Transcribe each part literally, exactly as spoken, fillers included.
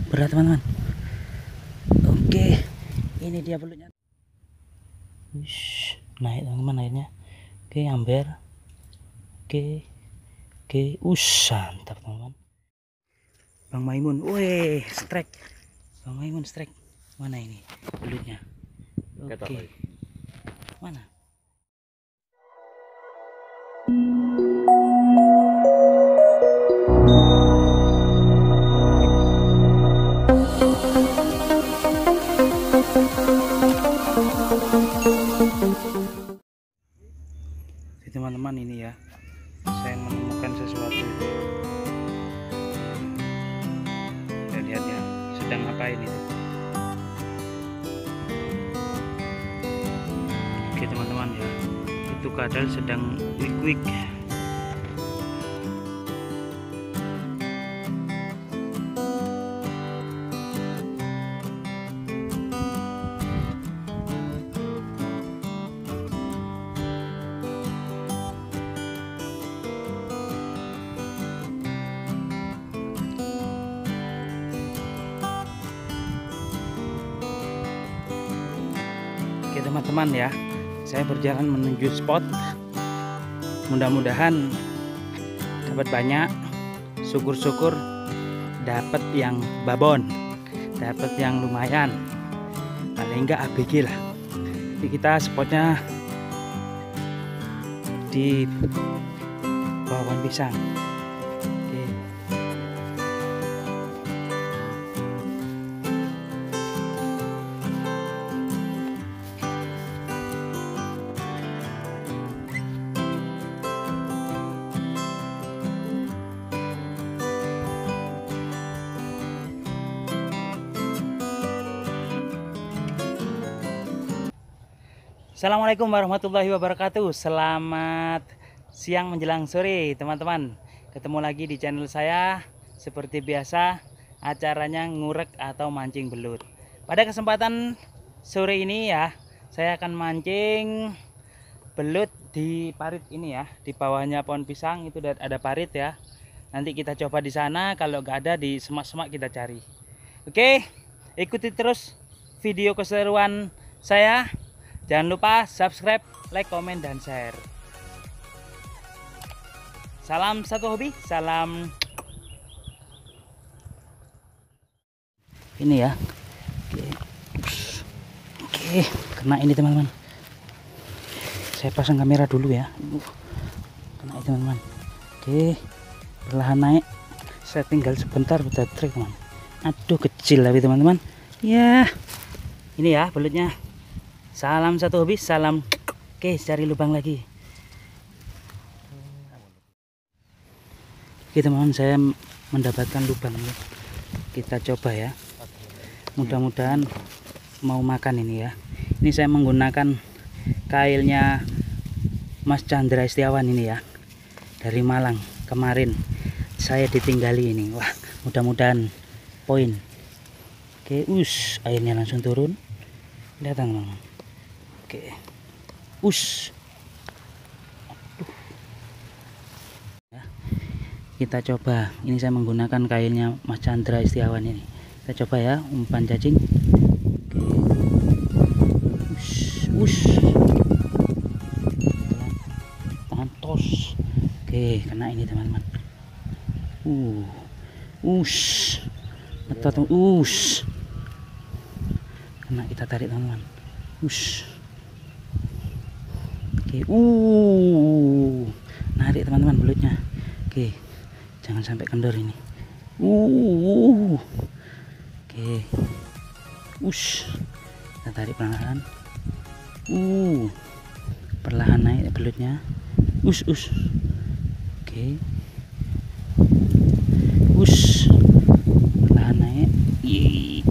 berat teman-teman. Oke, ini dia belutnya. Ush, naik teman-teman airnya. Oke, amber. Oke, oke, ush, mantap teman-teman. Bang Maimun, weh, strike. Bang Maimun strike. Mana ini belutnya? Oke, mana? Teman-teman, ini ya, saya menemukan sesuatu. Kita lihat ya, sedang ngapain itu. Oke teman-teman ya, itu kadal sedang wik-wik. Oke teman-teman ya, saya berjalan menuju spot. Mudah-mudahan dapat banyak. Syukur-syukur dapat yang babon, dapat yang lumayan, paling enggak A B G lah. Jadi kita spotnya di bawah pohon pisang. Oke. Assalamualaikum warahmatullahi wabarakatuh. Selamat siang menjelang sore teman-teman. Ketemu lagi di channel saya. Seperti biasa, acaranya ngurek atau mancing belut. Pada kesempatan sore ini ya, saya akan mancing belut di parit ini ya. Di bawahnya pohon pisang itu ada parit ya. Nanti kita coba di sana. Kalau nggak ada, di semak-semak kita cari. Oke, ikuti terus video keseruan saya. Jangan lupa subscribe, like, komen, dan share. Salam satu hobi, salam. Ini ya. Oke, Oke. Kena ini teman-teman. Saya pasang kamera dulu ya. Kena ini teman-teman. Oke, perlahan naik. Saya tinggal sebentar udah trik teman. Aduh, kecil tapi teman-teman. Ya, ini ya belutnya. Salam satu hobi, salam. Oke, cari lubang lagi. Oke teman-teman, saya mendapatkan lubang ini. Kita coba ya. Mudah-mudahan mau makan ini ya. Ini saya menggunakan kailnya Mas Chandra Istiawan ini ya. Dari Malang kemarin. Saya ditinggali ini. Wah, mudah-mudahan poin. Oke, us, airnya langsung turun. Lihat teman-teman. Oke, us, ya, kita coba. Ini saya menggunakan kailnya Mas Chandra Istiawan ini. Kita coba ya, umpan cacing. Oke, us, us, tantos. Oke, kena ini teman-teman. Uh, us, atau us, kena, kita tarik teman-teman. Us. Oke, uh, narik teman-teman belutnya. Oke, jangan sampai kendor ini. Uh, oke, us, kita tarik perlahan. Uh, perlahan naik belutnya. Us, us. Oke, us, perlahan naik. Yeay.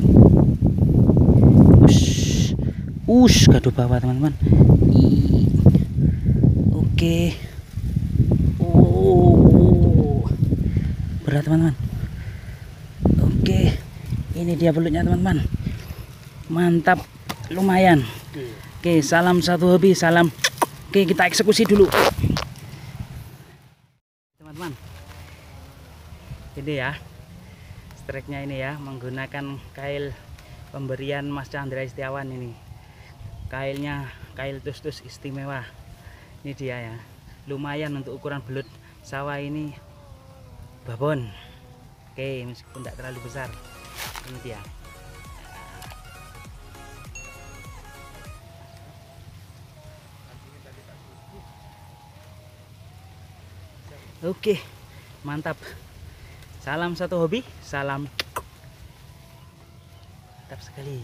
Us, us, gaduh bawah teman-teman. Oke, oh, berat teman-teman. Oke, ini dia belutnya teman-teman. Mantap, lumayan. Oke, salam satu hobi, salam. Oke, kita eksekusi dulu teman-teman. Ini ya, strike-nya ini ya, menggunakan kail pemberian Mas Chandra Istiawan ini. Kailnya kail tus-tus istimewa. Ini dia ya. Lumayan untuk ukuran belut sawah ini babon. Oke, meskipun tidak terlalu besar. Ini dia. Oke, mantap. Salam satu hobi, salam. Mantap sekali.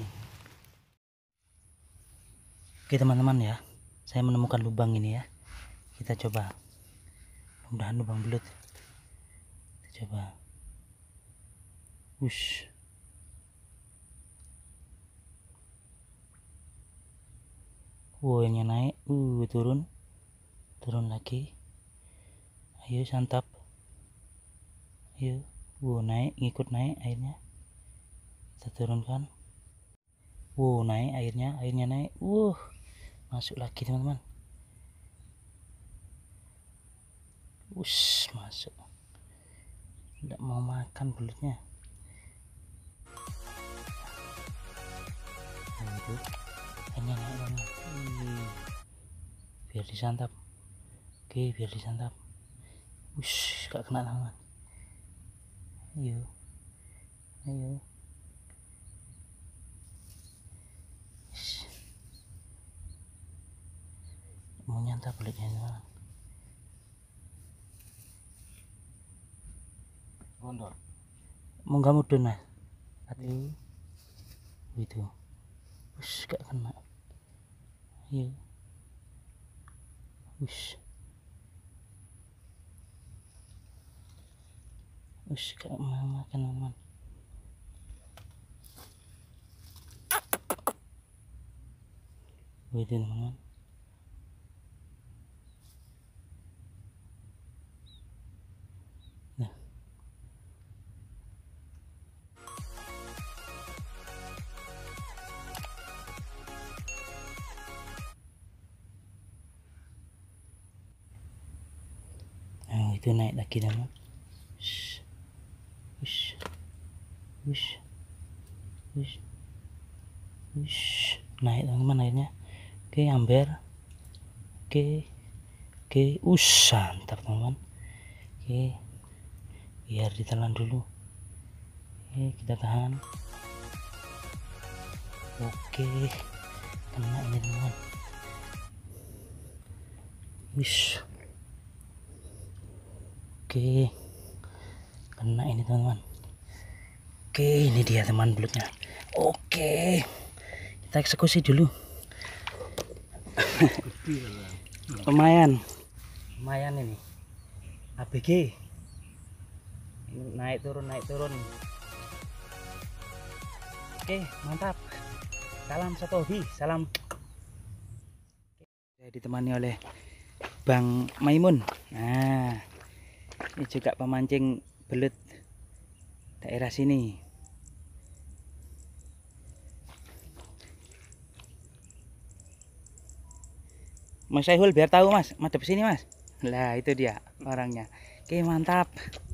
Oke teman-teman ya, saya menemukan lubang ini ya. Kita coba. Mudah-mudahan lubang belut. Kita coba. Wush. Wow, yang naik, uh turun, turun lagi. Ayo santap. Ayo, wow naik, ngikut naik airnya. Kita turunkan. Wow naik airnya, airnya naik. Wow, masuk lagi teman-teman. Wush, masuk. Tidak mau makan belutnya. Nah, itu airnya naik banget. Biar disantap. Oke, biar disantap. Wush, gak kena tangan. Ayo, ayo. Wush. Mau nyantap belutnya teman. Gondor. Mau nggak mudun mas? Aduh, itu. Wush, gak kena. Ayo. Wush. Wush, gak mau makan teman. Itu teman-teman. Nah. Nah, itu naik lagi teman. Wush. Wush. Wush. Wush. Wush. Naik teman-teman airnya. Oke, amber. Oke. Oke, ush, mantap teman-teman. Oke. Biar ditelan dulu. Oke, kita tahan. Oke. Kena ini teman-teman. Wish. Oke. Kena ini teman-teman. Oke, ini dia teman belutnya. Oke. Kita eksekusi dulu. Lumayan. Lumayan ini. A B G. Naik turun naik turun. Oke, mantap. Salam satu hobi, salam. Saya ditemani oleh Bang Maimun. Nah, ini juga pemancing belut daerah sini. Mas Saihul biar tahu mas, madep sini mas. Lah itu dia orangnya. Oke mantap.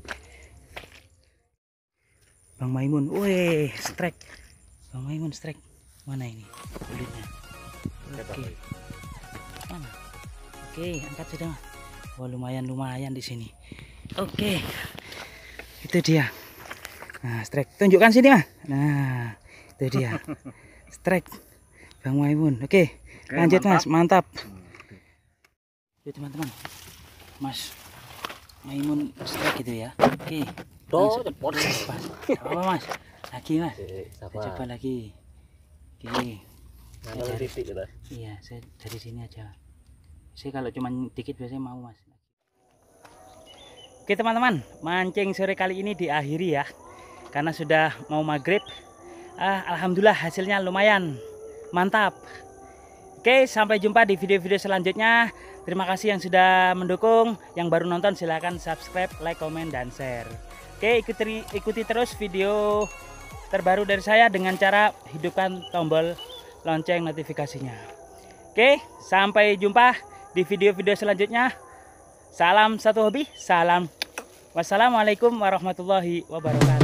Bang Maimun, wih strike. Bang Maimun strike. Mana ini belutnya? Oke. Mana? Oke angkat sudah. Wah lumayan lumayan di sini. Oke. Itu dia. Nah strike. Tunjukkan sini mas. Nah itu dia. Strike. Bang Maimun. Oke. Lanjut mas, mantap. Oke teman-teman, Mas Maimun strike gitu ya. Oke. Tuh, apa mas? Lagi mas. Kita coba lagi. Oke. Dari, iya, saya dari sini aja. Saya kalau cuma dikit biasanya mau mas. Oke teman-teman, mancing sore kali ini diakhiri ya, karena sudah mau maghrib. Ah, alhamdulillah hasilnya lumayan, mantap. Oke, sampai jumpa di video-video selanjutnya. Terima kasih yang sudah mendukung. Yang baru nonton silahkan subscribe, like, komen, dan share. Oke, ikuti, ikuti terus video terbaru dari saya dengan cara hidupkan tombol lonceng notifikasinya. Oke, sampai jumpa di video-video selanjutnya. Salam satu hobi, salam. Wassalamualaikum warahmatullahi wabarakatuh.